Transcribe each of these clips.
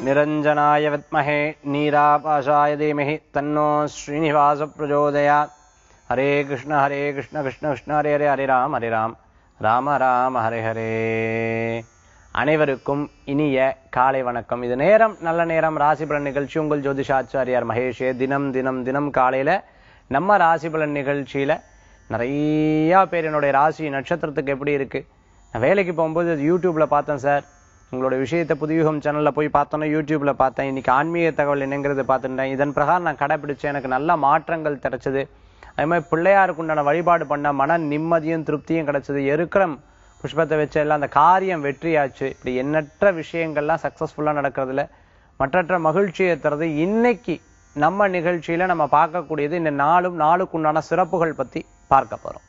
निरंजनाय विद्महे नीरापाशाय धीमहि तन्नो श्रीनिवास प्रचोदयात्। हरे कृष्ण कृष्ण कृष्ण हरे हरे हरे राम ராம ராம ஹரே ஹரே. அனைவருக்கும் இனிய காலை வணக்கம். இது நேரம் நல்ல நேரம் ராசி பலன் நிகழ்ச்சி. உங்கள் ஜோதிஷாச்சாரியார் மகேஷே. தினம் காலையில நம்ம ராசி பலன் நிகழ்ச்சியில நிறைய பேர் என்னுடைய ராசி நட்சத்திரத்துக்கு எப்படி இருக்கு, நான் வேலைக்கு போகும்போது யூடியூப்ல பார்த்தேன் சார், உங்களுடைய விஷயத்தை புதுயுகம் சேனல்ல போய் பார்த்தோன்னா யூடியூப்ல பார்த்தேன், இன்னைக்கு ஆன்மீக தகவல் என்னங்கிறது பார்த்துட்டேன், இதன் பிரகாரம் நான் கடைபிடிச்சேன், எனக்கு நல்ல மாற்றங்கள் கிடைச்சது, அதே மாதிரி பிள்ளையாருக்கு உண்டான வழிபாடு பண்ண மன நிம்மதியும் திருப்தியும் கிடைச்சது, எருக்கிறம் புஷ்பத்தை வச்ச எல்லாம் அந்த காரியம் வெற்றியாச்சு, இப்படி எண்ணற்ற விஷயங்கள்லாம் சக்சஸ்ஃபுல்லா நடக்கிறதுல மற்றற்ற மகிழ்ச்சியை தருது. இன்னைக்கு நம்ம நிகழ்ச்சியில நம்ம பார்க்கக்கூடியது இந்த நாளுக்கு உண்டான சிறப்புகள் பத்தி பார்க்க போறோம்.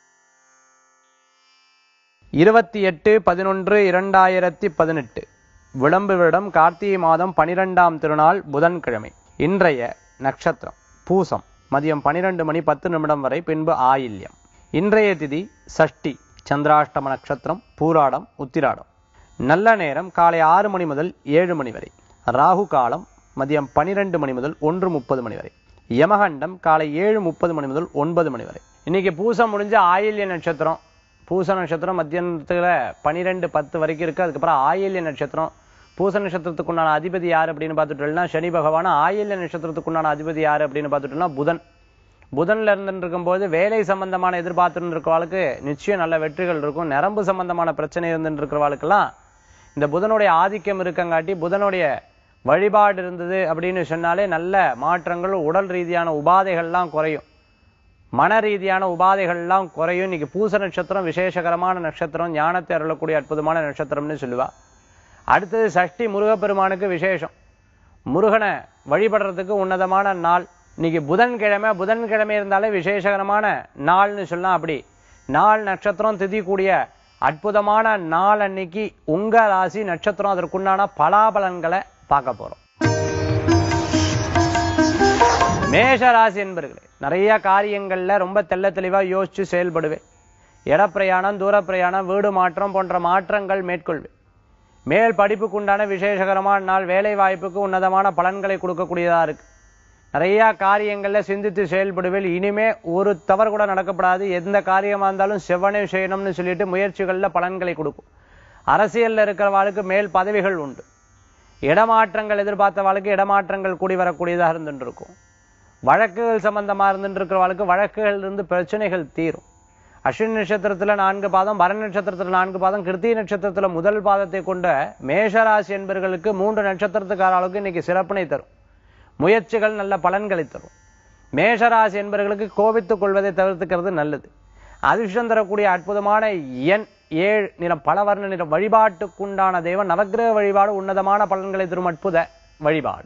28/11/2018 விளம்பு வருடம் கார்த்திகை மாதம் 12ஆம் திருநாள் புதன்கிழமை. இன்றைய நட்சத்திரம் பூசம், மதியம் 12 மணி 10 நிமிடம் வரை, பின்பு ஆயில்யம். இன்றைய திதி சஷ்டி, சந்திராஷ்டம நட்சத்திரம் பூராடம் உத்திராடம். நல்ல நேரம் காலை 6 மணி முதல் 7 மணி வரை. ராகு காலம் மதியம் 12 மணி முதல் 1:30 மணி வரை. யமகண்டம் காலை 7:30 மணி முதல் 9 மணி வரை. இன்னைக்கு பூசம் முடிஞ்ச ஆயில்ய நட்சத்திரம். பூச நட்சத்திரம் மத்தியத்துல 12:10 வரைக்கும் இருக்கு. அதுக்கப்புறம் ஆயில்ய நட்சத்திரம். பூச நட்சத்திரத்துக்குண்டான அதிபதி யார் அப்படின்னு பார்த்துட்டோம்னா சனி பகவான். ஆயில்ய நட்சத்திரத்துக்குண்டான அதிபதி யார் அப்படின்னு பார்த்துட்டோம்னா புதன். புதன்ல இருந்து இருக்கும்போது வேலை சம்பந்தமான எதிர்பார்த்துட்டு இருக்கிறவாளுக்கு நிச்சயம் நல்ல வெற்றிகள் இருக்கும். நரம்பு சம்பந்தமான பிரச்சனை இருந்துட்டு இருக்கிறவாளுக்கெல்லாம் இந்த புதனுடைய ஆதிக்கம் இருக்கங்காட்டி புதனுடைய வழிபாடு இருந்தது அப்படின்னு சொன்னாலே நல்ல மாற்றங்கள், உடல் ரீதியான உபாதைகள்லாம் குறையும், மன ரீதியான உபாதைகள்லாம் குறையும். இன்னைக்கு பூச நட்சத்திரம் விசேஷகரமான நட்சத்திரம், ஞானத்தை அருளக்கூடிய அற்புதமான நட்சத்திரம்னு சொல்லுவா. அடுத்தது சஷ்டி, முருகப்பெருமானுக்கு விசேஷம். முருகனை வழிபடுறதுக்கு உன்னதமான நாள் இன்னைக்கு புதன்கிழமை இருந்தாலே விசேஷகரமான நாள்னு சொல்லலாம். அப்படி நாள் நட்சத்திரம் திதி கூடிய அற்புதமான நாள் அன்னைக்கு உங்க ராசி நட்சத்திரம் அதற்குண்டான பலாபலன்களை பார்க்க போறோம். மேஷ ராசி என்பர்களே, நிறைய காரியங்கள்ல ரொம்ப தெள்ள தெளிவா யோசிச்சு செயல்படுவேன். இடப்பிரயாணம், தூர பிரயாணம், வீடு மாற்றம் போன்ற மாற்றங்கள் மேற்கொள்வேன். மேல் படிப்புக்குண்டான விசேஷகரமான நாள், வேலை வாய்ப்புக்கு உன்னதமான பலன்களை கொடுக்கக்கூடியதா இருக்கு. நிறைய காரியங்கள்ல சிந்தித்து செயல்படுவேன். இனிமே ஒரு தவறு கூட நடக்கப்படாது, எந்த காரியமா இருந்தாலும் செவ்வனே செய்யணும்னு சொல்லிட்டு முயற்சிகள்ல பலன்களை கொடுக்கும். அரசியல்ல இருக்கிறவாளுக்கு மேல் பதவிகள் உண்டு. இடமாற்றங்கள் எதிர்பார்த்தவாளுக்கு இடமாற்றங்கள் கூடி வரக்கூடியதாக இருந்துட்டு இருக்கும். வழக்குகள் சம்பந்தமா இருந்துட்டு இருக்கிறவாளுக்கு வழக்குகள் இருந்து பிரச்சனைகள் தீரும். அஸ்வினி நட்சத்திரத்துல 4 பாதம், பரணி நட்சத்திரத்துல 4 பாதம், கிருத்திகை நட்சத்திரத்துல முதல் பாதத்தை கொண்ட மேஷராசி என்பவர்களுக்கு 3 நட்சத்திரத்துக்காரர்களுக்கு இன்னைக்கு சிறப்பினை தரும். முயற்சிகள் நல்ல பலன்களை தரும். மேஷராசி என்பவர்களுக்கு கோபித்துக் கொள்வதை தவிர்த்துக்கிறது நல்லது. அதிர்ஷ்டம் தரக்கூடிய அற்புதமான எண் 7, நிறம் பலவர்ண நிறம். வழிபாட்டுக்குண்டான தெய்வம் நவக்கிரக வழிபாடு உன்னதமான பலன்களை தரும் அற்புத வழிபாடு.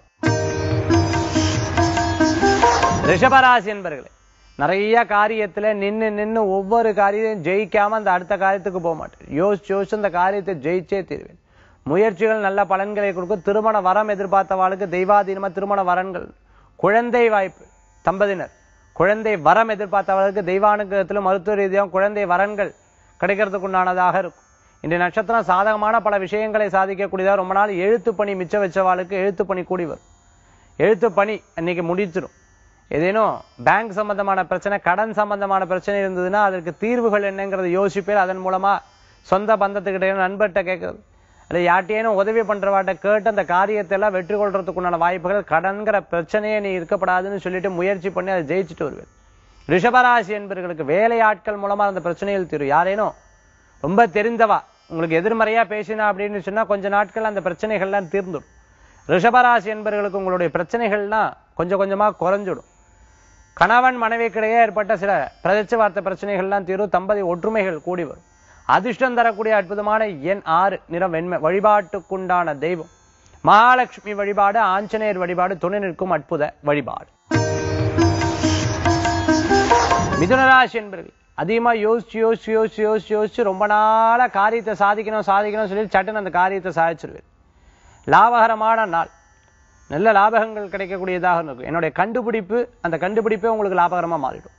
ரிஷபராசி என்பவர்களே, நிறைய காரியத்துல நின்னு ஒவ்வொரு காரியத்தையும் ஜெயிக்காம அந்த அடுத்த காரியத்துக்கு போக மாட்டேன். யோசிச்சு அந்த காரியத்தை ஜெயிச்சே தீர்வேன். முயற்சிகள் நல்ல பலன்களை கொடுக்கும். திருமண வரம் எதிர்பார்த்தவாளுக்கு தெய்வாதீனமா திருமண வரன்கள், குழந்தை வாய்ப்பு, தம்பதியினர் குழந்தை வரம் எதிர்பார்த்தவர்களுக்கு தெய்வானுகிரகத்திலும் மருத்துவ ரீதியாக குழந்தை வரன்கள் கிடைக்கிறதுக்கு உண்டானதாக இருக்கும். இன்றைய நட்சத்திரம் சாதகமான பல விஷயங்களை சாதிக்கக்கூடியதாக. ரொம்ப நாள் எழுத்து பணி மிச்சம் வச்சவாளுக்கு எழுத்து பணி கூடி வரும். எழுத்து பணி இன்னைக்கு முடிச்சிடும். ஏதேனும் பேங்க் சம்பந்தமான பிரச்சனை, கடன் சம்பந்தமான பிரச்சனை இருந்ததுன்னா அதற்கு தீர்வுகள் என்னங்கிறத யோசிப்பேன். அதன் மூலமா சொந்த பந்தத்துக்கிட்ட நண்பர்கிட்ட கேட்கறது, அல்ல யார்ட்டேனும் உதவி பண்றவாட்ட கேட்டு அந்த காரியத்தை எல்லாம் வெற்றி கொள்றதுக்குண்டான வாய்ப்புகள், கடன்கிற பிரச்சனையே நீ இருக்கப்படாதுன்னு சொல்லிட்டு முயற்சி பண்ணி அதை ஜெயிச்சுட்டு வருவேன். ரிஷபராசி என்பவர்களுக்கு வேலையாட்கள் மூலமா அந்த பிரச்சனைகள் தீரும். யாரேனும் ரொம்ப தெரிந்தவா உங்களுக்கு எதிர்மறையா பேசினா அப்படின்னு சொன்னா கொஞ்ச நாட்கள் அந்த பிரச்சனைகள்லாம் தீர்ந்துடும். ரிஷபராசி என்பவர்களுக்கு உங்களுடைய பிரச்சனைகள்லாம் கொஞ்சம் கொஞ்சமா குறைஞ்சிடும். கணவன் மனைவிக்கிடையே ஏற்பட்ட சில பிரதட்ச வார்த்தை பிரச்சனைகள்லாம் தீரும். தம்பதி ஒற்றுமைகள் கூடி வரும். அதிர்ஷ்டம் தரக்கூடிய அற்புதமான எண் 6, நிறம் வெண்மை. வழிபாட்டுக்குண்டான தெய்வம் மகாலட்சுமி வழிபாடு, ஆஞ்சநேயர் வழிபாடு துணை நிற்கும் அற்புத வழிபாடு. மிதுனராசி என்பவர்கள் அதிகமா யோசிச்சு ரொம்ப நாளா காரியத்தை சாதிக்கணும் சொல்லி சட்டுன்னு அந்த காரியத்தை சாதிச்சிருவேன். லாபகரமான நாள், நல்ல லாபகங்கள் கிடைக்கக்கூடியதாக இருக்கும். என்னுடைய கண்டுபிடிப்பு, அந்த கண்டுபிடிப்பே உங்களுக்கு லாபகரமா மாறிடும்.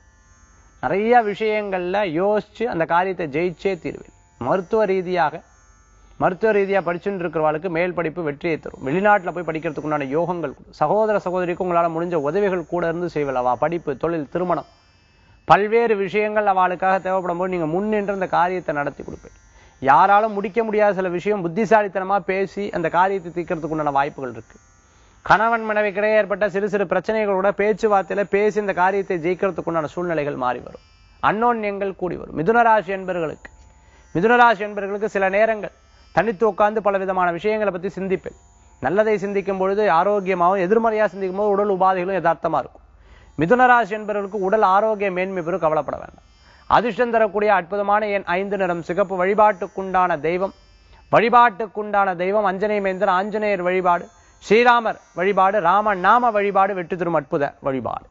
நிறைய விஷயங்கள்ல யோசிச்சு அந்த காரியத்தை ஜெயிச்சே தீர்வேன். மருத்துவ ரீதியாக மருத்துவ ரீதியா படிச்சுட்டு இருக்கிறவர்களுக்கு மேல் படிப்பு வெற்றியை தரும். வெளிநாட்டுல போய் படிக்கிறதுக்கு உண்டான யோகங்கள், சகோதர சகோதரிக்கு உங்களால முடிஞ்ச உதவிகள் கூட இருந்து செய்வலவா. படிப்பு, தொழில், திருமணம், பல்வேறு விஷயங்கள் அவளுக்காக தேவைப்படும் போது நீங்க முன்னின்று அந்த காரியத்தை நடத்தி கொடுப்பீங்க. யாராலும் முடிக்க முடியாத சில விஷயம் புத்திசாலித்தனமா பேசி அந்த காரியத்தை தீர்க்கறதுக்கு உண்டான வாய்ப்புகள் இருக்கு. கணவன் மனைவிக்கிடையே ஏற்பட்ட சிறு சிறு பிரச்சனைகளோட பேச்சுவார்த்தையில பேசி இந்த காரியத்தை ஜெயிக்கிறதுக்கு உண்டான சூழ்நிலைகள் மாறி வரும். அன்னோன்யங்கள் கூடி வரும். மிதுனராசி என்பர்களுக்கு சில நேரங்கள் தனித்து உட்கார்ந்து பல விதமான விஷயங்களை பத்தி சிந்திப்பேன். நல்லதை சிந்திக்கும் பொழுது ஆரோக்கியமாகவும், எதிர்மறையா சிந்திக்கும் போது உடல் உபாதைகளும் யதார்த்தமா இருக்கும். மிதுனராசி என்பவர்களுக்கு உடல் ஆரோக்கிய மேன்மை பெறும், கவலைப்பட வேண்டாம். அதிர்ஷ்டம் தரக்கூடிய அற்புதமான எண் 5 நிறம் சிகப்பு. வழிபாட்டுக்குண்டான தெய்வம் அஞ்சனை மேந்தன் ஆஞ்சநேயர் வழிபாடு, ஸ்ரீராமர் வழிபாடு, ராம நாம வழிபாடு வெற்றி தரும் அற்புத வழிபாடு.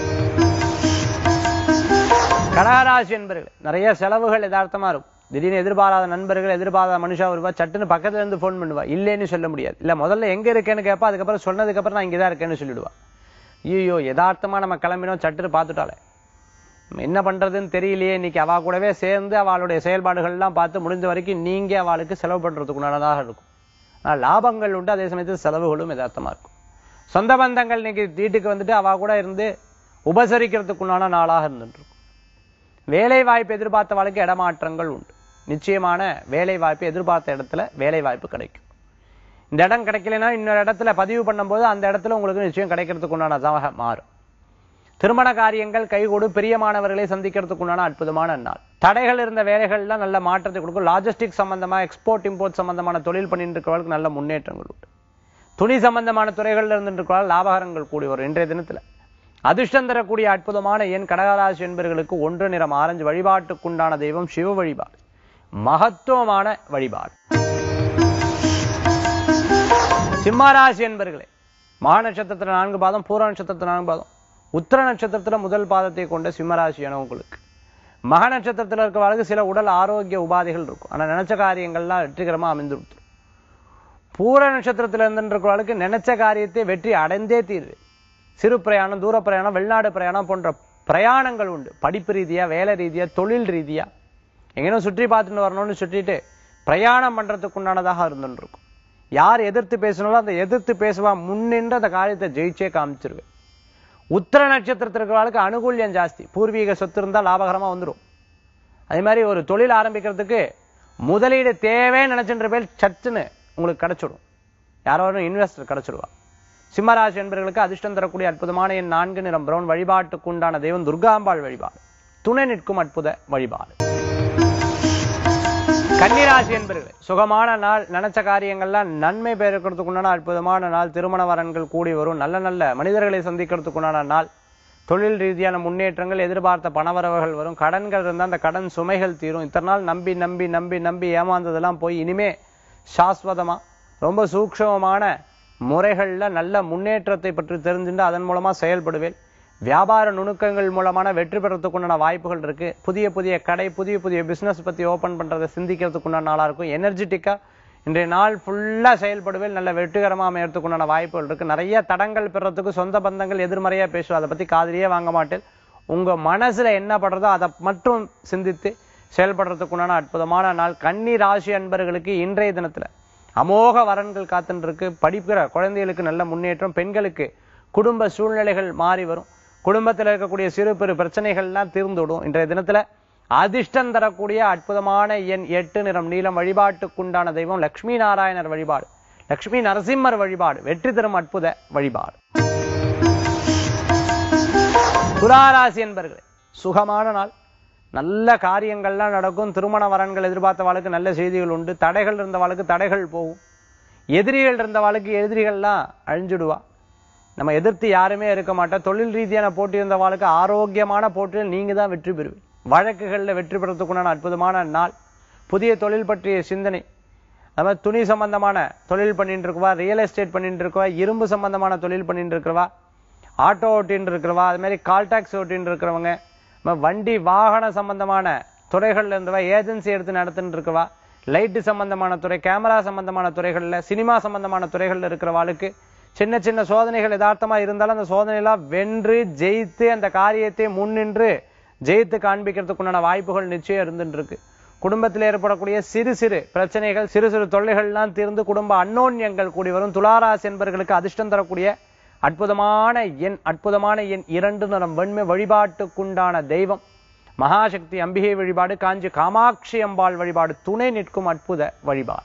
கடகராசி என்பர்கள் நிறைய செலவுகள் யதார்த்தமா இருக்கும். திடீர்னு எதிர்பாராத நண்பர்கள், எதிர்பாராத மனுஷா வருவா, சட்டுன்னு பக்கத்துல இருந்து போன் பண்ணுவா, இல்லைன்னு சொல்ல முடியாது. இல்ல முதல்ல எங்க இருக்கேன்னு கேட்பா, அதுக்கப்புறம் சொன்னதுக்கு அப்புறம் நான் இங்கதான் இருக்கேன்னு சொல்லிடுவா. ஐயோ யதார்த்தமா நம்ம கிளம்பினோம், சட்டுன்னு பார்த்துட்டாலே என்ன பண்றதுன்னு தெரியலையே. இன்னைக்கு அவ கூடவே சேர்ந்து அவளுடைய செயல்பாடுகள் எல்லாம் பார்த்து முடிஞ்ச வரைக்கும் நீங்க அவளுக்கு செலவு பண்றதுக்குண்டானதாக இருக்கும். ஆனா லாபங்கள் உண்டு, அதே சமயத்தில் செலவுகளும் யதார்த்தமா இருக்கும். சொந்த பந்தங்கள் இன்னைக்கு வீட்டுக்கு வந்துட்டு அவ கூட இருந்து உபசரிக்கிறதுக்குண்டான நாளாக இருந்துட்டு இருக்கும். வேலை வாய்ப்பு எதிர்பார்த்த வாழ்க்கை இடமாற்றங்கள் உண்டு. நிச்சயமான வேலை வாய்ப்பு எதிர்பார்த்த இடத்துல வேலை வாய்ப்பு கிடைக்கும். இந்த இடம் கிடைக்கலன்னா இன்னொரு இடத்துல பதிவு பண்ணும்போது அந்த இடத்துல உங்களுக்கு நிச்சயம் கிடைக்கிறதுக்கு உண்டானதாக மாறும். திருமண காரியங்கள் கைகூடு, பிரியமானவர்களை சந்திக்கிறதுக்கு உண்டான அற்புதமான நாள். தடைகள் இருந்த வேலைகள்லாம் நல்ல மாற்றத்தை கொடுக்கும். லாஜிஸ்டிக் சம்பந்தமா, எக்ஸ்போர்ட் இம்போர்ட் சம்பந்தமான தொழில் பண்ணிட்டு இருக்கிறவர்களுக்கு நல்ல முன்னேற்றங்கள் உண்டு. துணி சம்பந்தமான துறைகள்ல இருந்துட்டு இருக்கிறவர்கள் லாபகரங்கள் கூடி வரும். இன்றைய தினத்துல அதிர்ஷ்டம் தரக்கூடிய அற்புதமான எண் கடகராசி என்பவர்களுக்கு 1 நிறம் ஆரஞ்சு. வழிபாட்டுக்குண்டான தெய்வம் சிவ வழிபாடு, மகத்துவமான வழிபாடு. சிம்மராசி என்பர்களே, மகா நட்சத்திரத்துல 4 பாதம், பூர நட்சத்திரத்துல 4 பாதம், உத்திர நட்சத்திரத்துல முதல் பாதத்தை கொண்ட சிம்மராசியான உங்களுக்கு மகா நட்சத்திரத்துல இருக்கிறவர்களுக்கு சில உடல் ஆரோக்கிய உபாதைகள் இருக்கும். ஆனா நினைச்ச காரியங்கள்லாம் வெற்றிகரமா அமைந்து கொடுத்துரும். பூர நட்சத்திரத்துல இருந்துருக்கிறவர்களுக்கு நினைச்ச காரியத்தை வெற்றி அடைந்தே தீர்வு. சிறு பிரயாணம், தூர பிரயாணம், வெளிநாடு பிரயாணம் போன்ற பிரயாணங்கள் உண்டு. படிப்பு ரீதியா, வேலை ரீதியா, தொழில் ரீதியா எங்கேயும் சுற்றி பார்த்துட்டு வரணும்னு சுற்றிட்டு பிரயாணம் பண்றதுக்கு உண்டானதாக இருந்துட்டு இருக்கும். யார் எதிர்த்து பேசணும் அந்த எதிர்த்து பேசுவா, முன்னின்று அந்த காரியத்தை ஜெயிச்சே காமிச்சிருவேன். உத்திர நட்சத்திரத்திற்கு அனுகூல்யம் ஜாஸ்தி. பூர்வீக சொத்து இருந்தால் லாபகரமா வந்துடும். அதே மாதிரி ஒரு தொழில் ஆரம்பிக்கிறதுக்கு முதலீடு தேவைன்னு நினைச்சுன்ற பேர் சச்சுன்னு உங்களுக்கு கிடைச்சிடும். யாரோ இன்வெஸ்டர் கிடைச்சிடுவா. சிம்மராசி என்பவர்களுக்கு அதிர்ஷ்டம் தரக்கூடிய அற்புதமான எண் 4 நிறம் பிரவுன். வழிபாட்டுக்கு உண்டான தெய்வம் துர்காம்பாள் வழிபாடு, துணை நிற்கும் அற்புத வழிபாடு. கன்னிராசி என்பவர்களே, சுகமான நாள். நினைச்ச காரியங்கள்லாம் நன்மை பெறுக்கிறதுக்கு உண்டான அற்புதமான நாள். திருமண வரன்கள் கூடி வரும். நல்ல நல்ல மனிதர்களை சந்திக்கிறதுக்கு உண்டான நாள். தொழில் ரீதியான முன்னேற்றங்கள், எதிர்பார்த்த பணவரவுகள் வரும். கடன்கள் இருந்தால் அந்த கடன் சுமைகள் தீரும். இத்தனை நாள் நம்பி நம்பி நம்பி நம்பி ஏமாந்ததெல்லாம் போய் இனிமே சாஸ்வதமா ரொம்ப சூக்ஷமமான முறைகள்ல நல்ல முன்னேற்றத்தை பற்றி தெரிஞ்சுட்டு அதன் மூலமா செயல்படுவேன். வியாபார நுணுக்கங்கள் மூலமான வெற்றி பெறத்துக்குண்டான வாய்ப்புகள் இருக்கு. புதிய புதிய கடை, புதிய புதிய பிசினஸ் பத்தி ஓபன் பண்றதை சிந்திக்கிறதுக்குண்டான நாளா இருக்கும். எனர்ஜெட்டிக்கா இன்றைய நாள் ஃபுல்லா செயல்படுவேன். நல்ல வெற்றிகரமா அமையறதுக்குண்டான வாய்ப்புகள் இருக்கு. நிறைய தடங்கள் பெறத்துக்கு சொந்த பந்தங்கள் எதிர்மறையா பேசுவோம், அதை பத்தி காதுலயே வாங்க மாட்டேன். உங்க மனசுல என்ன படுறதோ அதை மட்டும் சிந்தித்து செயல்படுறதுக்குண்டான அற்புதமான நாள். கன்னி ராசி அன்பர்களுக்கு இன்றைய தினத்துல அமோக வரன்கள் காத்துட்டு இருக்கு. படிக்கிற குழந்தைகளுக்கு நல்ல முன்னேற்றம். பெண்களுக்கு குடும்ப சூழ்நிலைகள் மாறி வரும். குடும்பத்தில் இருக்கக்கூடிய சிறு பெரு பிரச்சனைகள்லாம் தீர்ந்துவிடும். இன்றைய தினத்துல அதிர்ஷ்டம் தரக்கூடிய அற்புதமான எண் 8 நிறம் நீலம். வழிபாட்டுக்குண்டான தெய்வம் லட்சுமி நாராயணர் வழிபாடு, லட்சுமி நரசிம்மர் வழிபாடு வெற்றி தரும் அற்புத வழிபாடு. துளாராசி என்பர்களே, சுகமான நாள். நல்ல காரியங்கள்லாம் நடக்கும். திருமண வரன்கள் எதிர்பார்த்த வாழ்க்கை நல்ல செய்திகள் உண்டு. தடைகள் இருந்த வாழ்க்கை தடைகள் போகும். எதிரிகள் இருந்த வாழ்க்கை எதிரிகள்லாம் அழிஞ்சிடுவா. நம்ம எதிர்த்து யாருமே இருக்க மாட்டா. தொழில் ரீதியான போட்டி இருந்த வாழ்க்கை ஆரோக்கியமான போட்டியில் நீங்க தான் வெற்றி பெறுவீங்க. வழக்குகளில் வெற்றி பெறத்துக்குண்டான அற்புதமான நாள். புதிய தொழில் பற்றிய சிந்தனை. அது மாதிரி துணி சம்பந்தமான தொழில் பண்ணிட்டு இருக்கவா, ரியல் எஸ்டேட் பண்ணிட்டு இருக்கவா, இரும்பு சம்பந்தமான தொழில் பண்ணிட்டு இருக்கிறவா, ஆட்டோ ஓட்டின்னு இருக்கிறவா, அது மாதிரி கால் டாக்ஸி ஓட்டின்னு இருக்கிறவங்க, வண்டி வாகன சம்பந்தமான துறைகள்ல இருந்தவா, ஏஜென்சி எடுத்து நடத்தின்னு இருக்கவா, லைட்டு சம்பந்தமான துறை, கேமரா சம்பந்தமான துறைகள்ல, சினிமா சம்பந்தமான துறைகள்ல இருக்கிறவாளுக்கு சின்ன சின்ன சோதனைகள் யதார்த்தமா இருந்தாலும் அந்த சோதனையெல்லாம் வென்று ஜெயித்து அந்த காரியத்தை முன்னின்று ஜெயித்து காண்பிக்கிறதுக்குண்டான வாய்ப்புகள் நிச்சயம் இருந்துட்டு இருக்கு. குடும்பத்தில் ஏற்படக்கூடிய சிறு சிறு பிரச்சனைகள், சிறு சிறு தொல்லைகள்லாம் தீர்ந்து குடும்ப அன்னோன்யங்கள் கூடி வரும். துளாராசி என்பவர்களுக்கு அதிர்ஷ்டம் தரக்கூடிய அற்புதமான எண் 2 நிறம் வெண்மை. வழிபாட்டுக்குண்டான தெய்வம் மகாசக்தி அம்பிகை வழிபாடு. காஞ்சி காமாட்சி அம்பாள் வழிபாடு துணை நிற்கும் அற்புத வழிபாடு.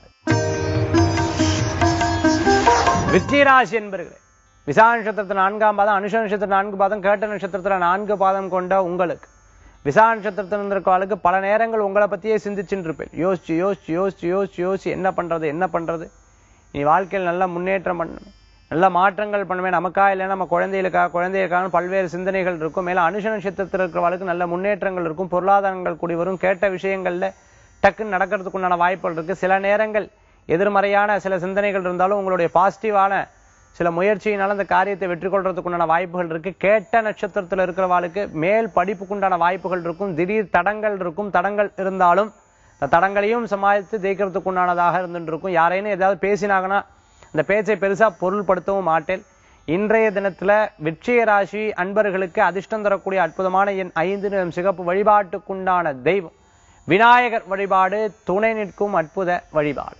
விருச்சிகராசி என்பவர்களே, விசாக நட்சத்திரத்தில் 4ஆம் பாதம், அனுஷ நட்சத்திரம் 4 பாதம், கேட்ட நட்சத்திரத்தில் 4 பாதம் கொண்ட உங்களுக்கு, விசாக நட்சத்திரத்தில் இருந்திருக்கவளுக்கு பல நேரங்கள் உங்களை பத்தியே சிந்திச்சுட்டு இருப்பேன். யோசிச்சு என்ன பண்றது, நீ வாழ்க்கையில் நல்ல முன்னேற்றம் பண்ணணும், நல்ல மாற்றங்கள் பண்ணுவேன், நமக்கா இல்லைன்னா நம்ம குழந்தைகளுக்கான பல்வேறு சிந்தனைகள் இருக்கும். மேல அனுஷ நட்சத்திரத்தில் இருக்கிறவளுக்கு நல்ல முன்னேற்றங்கள் இருக்கும், பொருளாதாரங்கள் கூடி வரும், கேட்ட விஷயங்கள்ல டக்குன்னு நடக்கிறதுக்கு உண்டான வாய்ப்புகள் இருக்கு. சில நேரங்கள் எதிர்மறையான சில சிந்தனைகள் இருந்தாலும் உங்களுடைய பாசிட்டிவான சில முயற்சியினால அந்த காரியத்தை வெற்றி கொள்றதுக்கு உண்டான வாய்ப்புகள் இருக்கு. கேட்ட நட்சத்திரத்தில் இருக்கிறவாளுக்கு மேல் படிப்புக்குண்டான வாய்ப்புகள் இருக்கும். திடீர் தடங்கள் இருக்கும். தடங்கள் இருந்தாலும் அந்த தடங்களையும் சமாளித்து ஜெயிக்கிறதுக்கு உண்டானதாக இருந்துட்டு இருக்கும். யாரையும் ஏதாவது பேசினாங்கன்னா அந்த பேச்சை பெருசா பொருள்படுத்தவும் மாட்டேன். இன்றைய தினத்துல விருச்சிக ராசி அன்பர்களுக்கு அதிர்ஷ்டம் தரக்கூடிய அற்புதமான எண் 5 நிறம் சிகப்பு. வழிபாட்டுக்குண்டான தெய்வம் விநாயகர் வழிபாடு துணை நிற்கும் அற்புத வழிபாடு.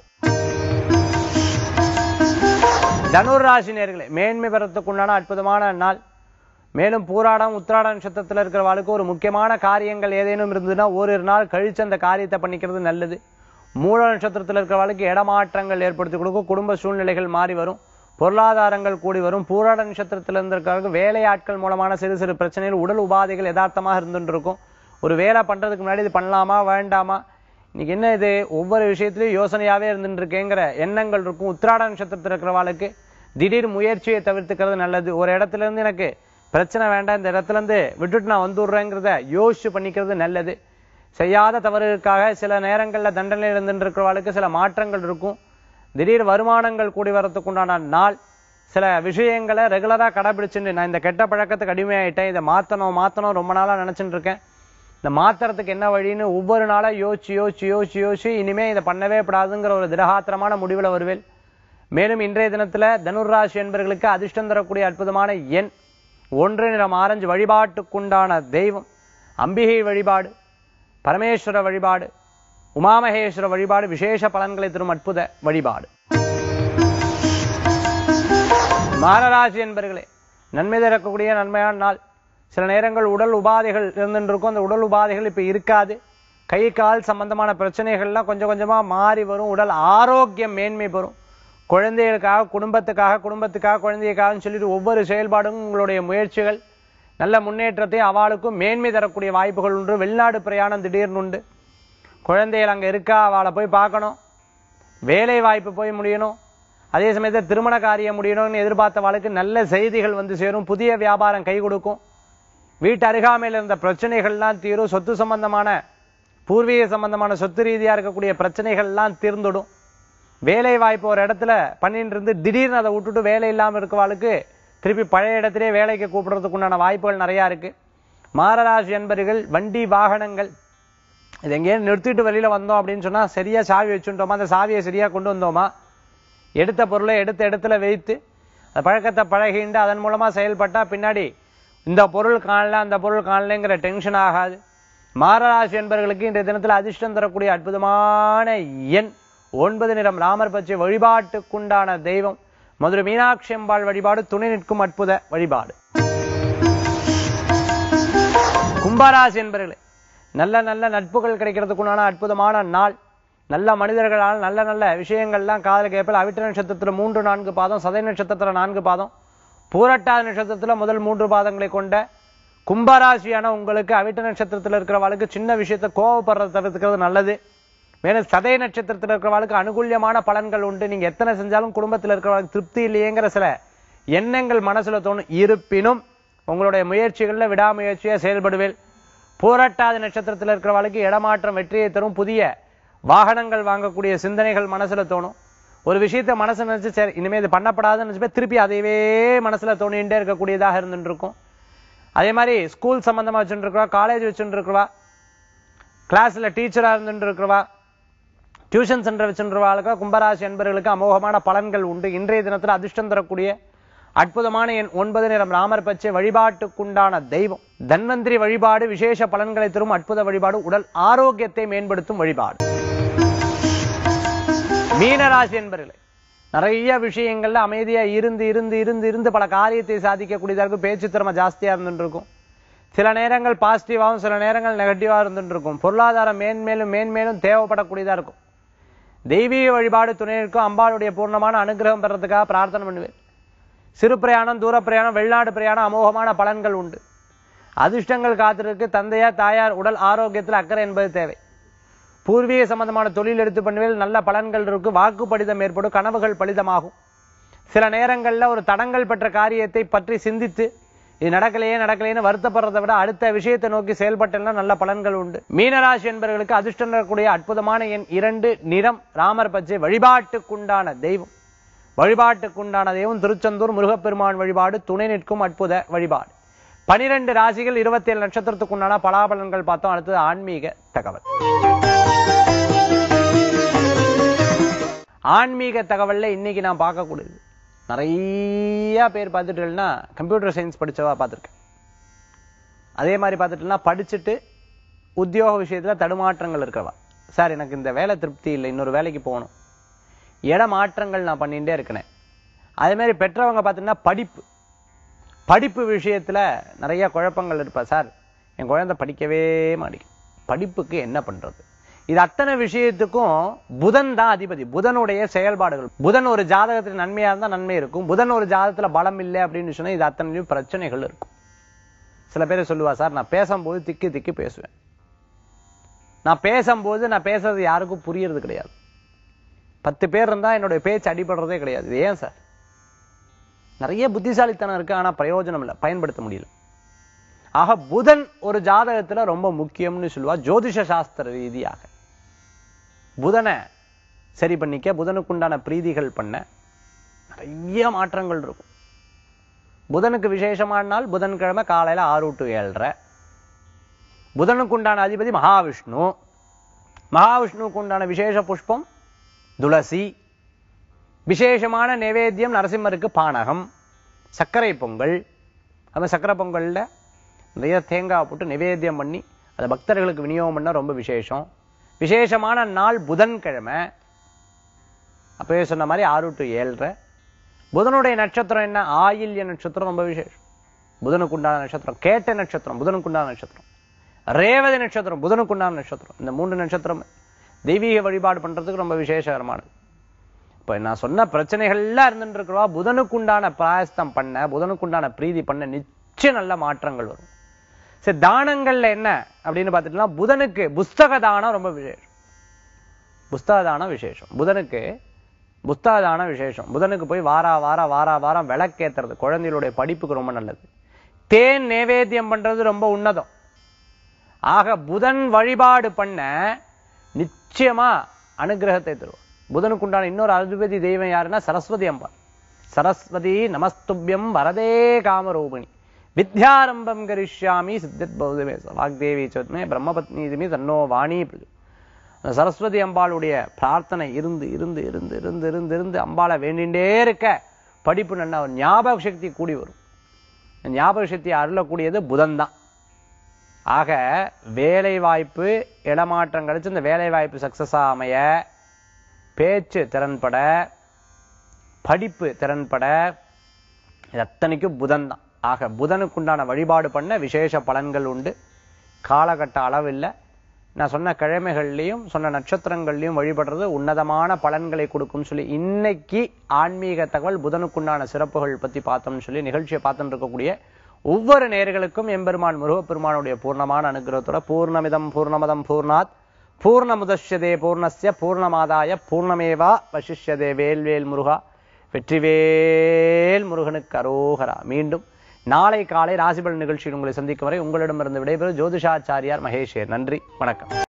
தனுர் ராசி நேயர்களே, மேன்மை பெறத்துக்குண்டான அற்புதமான நாள். மேலும் பூராடம் உத்திராட நட்சத்திரத்தில் இருக்கிறவாளுக்கு ஒரு முக்கியமான காரியங்கள் ஏதேனும் இருந்ததுன்னா ஓரிரு நாள் கழிச்சு அந்த காரியத்தை பண்ணிக்கிறது நல்லது. மூல நட்சத்திரத்தில் இருக்கிறவாளுக்கு இடமாற்றங்கள் ஏற்படுத்தி கொடுக்கும். குடும்ப சூழ்நிலைகள் மாறி வரும். பொருளாதாரங்கள் கூடி வரும். பூராட நட்சத்திரத்தில் இருந்திருக்கிறவர்களுக்கு வேலையாட்கள் மூலமான சிறு சிறு பிரச்சனைகள், உடல் உபாதைகள் யதார்த்தமாக இருந்துட்டு இருக்கும். ஒரு வேலை பண்றதுக்கு முன்னாடி இது பண்ணலாமா வேண்டாமா, இன்னைக்கு என்ன இது, ஒவ்வொரு விஷயத்திலையும் யோசனையாவே இருந்துட்டு இருக்கேங்கிற எண்ணங்கள் இருக்கும். உத்திராட நட்சத்திரத்தில் இருக்கிறவாளுக்கு திடீர் முயற்சியை தவிர்த்துக்கிறது நல்லது. ஒரு இடத்துல இருந்து எனக்கு பிரச்சனை வேண்டாம், இந்த இடத்துல இருந்து விட்டுட்டு நான் வந்துடுறேங்கிறத யோசிச்சு பண்ணிக்கிறது நல்லது. செய்யாத தவறுக்காக சில நேரங்கள்ல தண்டனை இருந்துட்டு இருக்கிறவாளுக்கு சில மாற்றங்கள் இருக்கும். திடீர் வருமானங்கள் கூடி வரத்துக்கு உண்டான நாள். சில விஷயங்களை ரெகுலரா கடைபிடிச்சுட்டு நான் இந்த கெட்ட பழக்கத்துக்கு அடிமையாயிட்டேன், இதை மாத்தணும் ரொம்ப நாளா நினைச்சுட்டு இருக்கேன், இந்த மாத்திரத்துக்கு என்ன வழின்னு ஒவ்வொரு நாளா யோசிச்சு இனிமே இதை பண்ணவே கூடாதுங்கிற ஒரு திடகாத்திரமான முடிவுல வருவேன். மேலும் இன்றைய தினத்துல தனுர் ராசி என்பவர்களுக்கு அதிர்ஷ்டம் தரக்கூடிய அற்புதமான எண் 1 நிறம் ஆரஞ்சு. வழிபாட்டுக்குண்டான தெய்வம் அம்பிகை வழிபாடு, பரமேஸ்வர வழிபாடு, உமாமகேஸ்வர வழிபாடு விசேஷ பலன்களை தரும் அற்புத வழிபாடு. மகராசி என்பவர்களே, நன்மை தரக்கூடிய நன்மையான நாள். சில நேரங்கள் உடல் உபாதைகள் இருந்துட்டு இருக்கும். அந்த உடல் உபாதைகள் இப்ப இருக்காது. கை கால் சம்பந்தமான பிரச்சனைகள்லாம் கொஞ்சம் கொஞ்சமா மாறி வரும். உடல் ஆரோக்கியம் மேன்மை பெறும். குழந்தைகளுக்காக குடும்பத்துக்காக குழந்தைக்காக சொல்லிட்டு ஒவ்வொரு செயல்பாடும் உங்களுடைய முயற்சிகள் நல்ல முன்னேற்றத்தை அவளுக்கும் மேன்மை தரக்கூடிய வாய்ப்புகள் உண்டு. வெளிநாடு பிரயாணம் திடீர்னு உண்டு. குழந்தைகள் அங்க இருக்கா, அவளை போய் பார்க்கணும். வேலை வாய்ப்பு போய் முடியணும். அதே சமயத்தில் திருமண காரியம் முடியணும்னு எதிர்பார்த்தவாளுக்கு நல்ல செய்திகள் வந்து சேரும். புதிய வியாபாரம் கை கொடுக்கும். வீட்டு அருகாமையில் இருந்த பிரச்சனைகள்லாம் தீரும். சொத்து சம்பந்தமான பூர்வீக சம்பந்தமான சொத்து ரீதியா இருக்கக்கூடிய பிரச்சனைகள்லாம் தீர்ந்துடும். வேலை வாய்ப்பு ஒரு இடத்துல பண்ணிட்டு இருந்து திடீர்னு அதை விட்டுட்டு வேலை இல்லாமல் இருக்கவாளுக்கு திருப்பி பழைய இடத்திலே வேலைக்கு கூப்பிடுறதுக்கு உண்டான வாய்ப்புகள் நிறைய இருக்கு. மகராசி என்பர்கள் வண்டி வாகனங்கள் இது எங்கேயும் நிறுத்திட்டு வெளியில வந்தோம் அப்படின்னு சொன்னா சரியா சாவி வச்சுட்டோமா, அந்த சாவியை சரியா கொண்டு வந்தோமா, எடுத்த பொருளை எடுத்த இடத்துல வைத்து அந்த பழக்கத்தை பழகிண்டு அதன் மூலமா செயல்பட்டா பின்னாடி இந்த பொருள் காணல அந்த பொருள் காணலைங்கிற டென்ஷன் ஆகாது. மகராசி என்பவர்களுக்கு இன்றைய தினத்தில் அதிர்ஷ்டம் தரக்கூடிய அற்புதமான எண் 9 நிறம் ராமர் பச்சை. வழிபாட்டுக்குண்டான தெய்வம் மதுரை மீனாட்சி அம்பாள் வழிபாடு துணை நிற்கும் அற்புத வழிபாடு. கும்பராசி என்பவர்களே, நல்ல நல்ல நட்புகள் கிடைக்கிறதுக்குண்டான அற்புதமான நாள். நல்ல மனிதர்களால் நல்ல நல்ல விஷயங்கள்லாம் காதல் கேட்பல். அவிட்ட நட்சத்திரத்துல 3, 4 பாதம், சதய நட்சத்திரத்துல 4 பாதம், பூரட்டாதி நட்சத்திரத்துல முதல் 3 பாதங்களை கொண்ட கும்பராசியான உங்களுக்கு அவிட்ட நட்சத்திரத்துல இருக்கிறவாளுக்கு சின்ன விஷயத்தை கோபப்படுறத தவிர்த்துக்கிறது நல்லது. மேலும் சதய நட்சத்திரத்தில் இருக்கிறவாளுக்கு அனுகூல்யமான பலன்கள் உண்டு. நீங்க எத்தனை செஞ்சாலும் குடும்பத்தில் இருக்கிறவளுக்கு திருப்தி இல்லையேங்கிற சில எண்ணங்கள் மனசுல தோணும். இருப்பினும் உங்களுடைய முயற்சிகள்ல விடாமுயற்சியா செயல்படுவேன். பூரட்டாதி நட்சத்திரத்தில் இருக்கிறவாளுக்கு இடமாற்றம் வெற்றியை தரும். புதிய வாகனங்கள் வாங்கக்கூடிய சிந்தனைகள் மனசுல தோணும். ஒரு விஷயத்த மனசு நினைச்சு சரி இனிமே இது பண்ணப்படாதுன்னு நினைச்சு திருப்பி அதையவே மனசுல தோணிகிட்டே இருக்கக்கூடியதாக இருந்துட்டு இருக்கும். அதே மாதிரி ஸ்கூல் சம்பந்தமா வச்சுட்டு இருக்கிறவா, காலேஜ் வச்சுட்டு இருக்கிறவா, கிளாஸ்ல டீச்சரா இருந்துட்டு இருக்கிறவா, டியூஷன் சென்டர் வச்சுருவாளுக்கு கும்பராசி என்பவர்களுக்கு அமோகமான பலன்கள் உண்டு. இன்றைய தினத்தில் அதிர்ஷ்டம் தரக்கூடிய அற்புதமான எண் 9, நிறம் ராமர் பச்சை, வழிபாட்டுக்குண்டான தெய்வம் தன்வந்திரி வழிபாடு, விசேஷ பலன்களை தரும் அற்புத வழிபாடு, உடல் ஆரோக்கியத்தை மேம்படுத்தும் வழிபாடு. மீனராசி என்பவர்களே, நிறைய விஷயங்கள்ல அமைதியா இருந்து பல காரியத்தை சாதிக்கக்கூடியதா இருக்கும். பேச்சு திறமை ஜாஸ்தியா இருந்துட்டு இருக்கும். சில நேரங்கள் பாசிட்டிவாகவும் சில நேரங்கள் நெகட்டிவா இருந்துட்டு இருக்கும். பொருளாதாரம் மேன்மேலும் தேவைப்படக்கூடியதா இருக்கும். தெய்வீக வழிபாடு துணை இருக்கும். அம்பாளுடைய பூர்ணமான அனுகிரகம் பெறதுக்காக பிரார்த்தனை பண்ணுவேன். சிறு பிரயாணம், தூர பிரயாணம், வெளிநாடு பிரயாணம் அமோகமான பலன்கள் உண்டு. அதிர்ஷ்டங்கள் காத்திருக்கு. தந்தையார் தாயார் உடல் ஆரோக்கியத்தில் அக்கறை என்பது தேவை. பூர்வீக சம்பந்தமான தொழில் எடுத்து பண்ணுவேல் நல்ல பலன்கள் இருக்கு. வாக்கு பலிதம் ஏற்படும். கனவுகள் பலிதமாகும். சில நேரங்கள்ல ஒரு தடங்கள் பெற்ற காரியத்தை பற்றி சிந்தித்து இது நடக்கலையேன்னு வருத்தப்படுறதை விட அடுத்த விஷயத்தை நோக்கி செயல்பட்டா நல்ல பலன்கள் உண்டு. மீனராசி என்பவர்களுக்கு அதிர்ஷ்டம் தரக்கூடிய அற்புதமான எண் 2, நிறம் ராமர் பச்சை, வழிபாட்டுக்குண்டான தெய்வம் திருச்செந்தூர் முருகப்பெருமான் வழிபாடு துணை நிற்கும் அற்புத வழிபாடு. 12 ராசிகள் 27 நட்சத்திரத்துக்குண்டான பலாபலன்கள் பார்த்தோம். அடுத்தது ஆன்மீக தகவல். ஆன்மீக தகவல்ல இன்னைக்கு நான் பார்க்கக்கூடியது, நிறைய பேர் பார்த்துட்டீங்கன்னா கம்ப்யூட்டர் சயின்ஸ் படிச்சவா பார்த்துருக்கேன். அதே மாதிரி பார்த்துட்டீங்கன்னா படிச்சுட்டு உத்தியோக விஷயத்துல தடுமாற்றங்கள் இருக்கவா. சார் எனக்கு இந்த வேலை திருப்தி இல்லை, இன்னொரு வேலைக்கு போகணும், இட மாற்றங்கள் நான் பண்ணிட்டே இருக்கிறேன். அதே மாதிரி பெற்றவங்க பார்த்தீங்கன்னா படிப்பு விஷயத்துல நிறைய குழப்பங்கள் இருப்பா. சார் என் குழந்தை படிக்கவே மாட்டேங்குது, படிப்புக்கு என்ன பண்றது? இது அத்தனை விஷயத்துக்கும் புதன் தான் அதிபதி. புதனுடைய செயல்பாடுகள். புதன் ஒரு ஜாதகத்தில் நன்மையா இருந்தா நன்மை இருக்கும். புதன் ஒரு ஜாதகத்துல பலம் இல்லை அப்படின்னு சொன்னா இது அத்தனையும் பிரச்சனைகள் இருக்கும். சில பேர் சொல்லுவா, சார் நான் பேசும்போது திக்கி பேசுவேன், நான் பேசுறது யாருக்கும் புரியறது கிடையாது, 10 பேர் இருந்தா என்னுடைய பேச்சு அடிபடுறதே கிடையாது. இது ஏன் சார்? நிறைய புத்திசாலித்தனம் இருக்கு, ஆனா பிரயோஜனம் இல்லை, பயன்படுத்த முடியல. ஆக புதன் ஒரு ஜாதகத்துல ரொம்ப முக்கியம்னு சொல்லுவா ஜோதிஷ சாஸ்திர ரீதியாக. புதனை சரி பண்ணிக்க, புதனுக்குண்டான பிரீதிகள் பண்ண நிறைய மாற்றங்கள் இருக்கும். புதனுக்கு விசேஷமான நாள் புதன்கிழமை காலையில 6 to 7:30. புதனுக்குண்டான அதிபதி மகாவிஷ்ணுவுக்கு உண்டான விசேஷ புஷ்பம் துளசி. விசேஷமான நைவேத்தியம் நரசிம்மருக்கு பானகம், சர்க்கரை பொங்கல். அது சர்க்கரை பொங்கல்ல நிறைய தேங்காய் போட்டு நிவேத்தியம் பண்ணி அதை பக்தர்களுக்கு விநியோகம் பண்ண ரொம்ப விசேஷம். விசேஷமான நாள் புதன்கிழமை. அப்பவே சொன்ன மாதிரி 6 to 7:30. புதனுடைய நட்சத்திரம் என்ன? ஆயில்ய நட்சத்திரம் ரொம்ப விசேஷம். புதனுக்குண்டான நட்சத்திரம். கேட்ட நட்சத்திரம் புதனுக்குண்டான நட்சத்திரம். ரேவதி நட்சத்திரம் புதனுக்குண்டான நட்சத்திரம். இந்த 3 நட்சத்திரம் தெய்வீக வழிபாடு பண்றதுக்கு ரொம்ப விசேஷகரமானது. இப்ப நான் சொன்ன பிரச்சனைகள்லாம் இருந்துட்டு இருக்கிறவா புதனுக்குண்டான பிராயஸ்தம் பண்ண, புதனுக்குண்டான பிரீதி பண்ண நிச்சயம் நல்ல மாற்றங்கள் வரும். சரி, தானங்கள்ல என்ன அப்படின்னு பார்த்துட்டோம்னா புதனுக்கு புஸ்தக தானம் ரொம்ப விசேஷம். புஸ்தக தானம் விசேஷம். புதனுக்கு புஸ்தக தானம் விசேஷம். புதனுக்கு போய் வாரம் விளக்கேத்துறது குழந்தைகளுடைய படிப்புக்கு ரொம்ப நல்லது. தேன் நைவேத்தியம் பண்றது ரொம்ப உன்னதம். ஆக புதன் வழிபாடு பண்ண நிச்சயமா அனுகிரகத்தை தருவோம். புதனுக்குண்டான இன்னொரு அதிபதி தெய்வம் யாருன்னா சரஸ்வதி அம்பாள். சரஸ்வதி நமஸ்துபியம் வரதே காமரூபிணி வித்யாரம்பம் கரிஷ்யாமி சித்தத் பௌதமே வாக்தேவி சோத்மே பிரம்மபத்னி தன்னோ வாணி. சரஸ்வதி அம்பாளுடைய பிரார்த்தனை இருந்து அம்பாளை வேண்டிண்டே இருக்க படிப்பு நல்ல ஞாபக சக்தி கூடி வரும். ஞாபக சக்தி அருளக்கூடியது புதன் தான். ஆக வேலை வாய்ப்பு இடமாற்றம் கிடைச்சு இந்த வேலை வாய்ப்பு சக்சஸா அமைய, பேச்சு திறன்பட, படிப்பு திறன்பட, இது அத்தனைக்கும் புதன் தான். ஆக புதனுக்குண்டான வழிபாடு பண்ண விசேஷ பலன்கள் உண்டு. காலகட்ட அளவில்லை. நான் சொன்ன கிழமைகள்லையும் சொன்ன நட்சத்திரங்கள்லையும் வழிபடுறது உன்னதமான பலன்களை கொடுக்கும் சொல்லி இன்னைக்கு ஆன்மீக தகவல் புதனுக்குண்டான சிறப்புகள் பத்தி பார்த்தோம்னு சொல்லி நிகழ்ச்சியை பார்த்துட்டு இருக்கக்கூடிய ஒவ்வொரு நேயர்களுக்கும் எம்பெருமான் முருகப்பெருமானுடைய பூர்ணமான அனுகிரகத்தோட பூர்ணமிதம் பூர்ணமதம் பூர்ணாத் பூர்ணமுதஷ்யதே பூர்ணஸ்ய பூர்ணமாதாய பூர்ணமேவா வசிஷ்யதே. வேல்வேல் முருகா, வெற்றிவேல் முருகனுக்கு அரோகரா. மீண்டும் நாளை காலை ராசிபலன் நிகழ்ச்சியில் உங்களை சந்திக்கும் வரை உங்களிடமிருந்து விடைபெறும் ஜோதிஷாச்சாரியார் மகேஷ். நன்றி, வணக்கம்.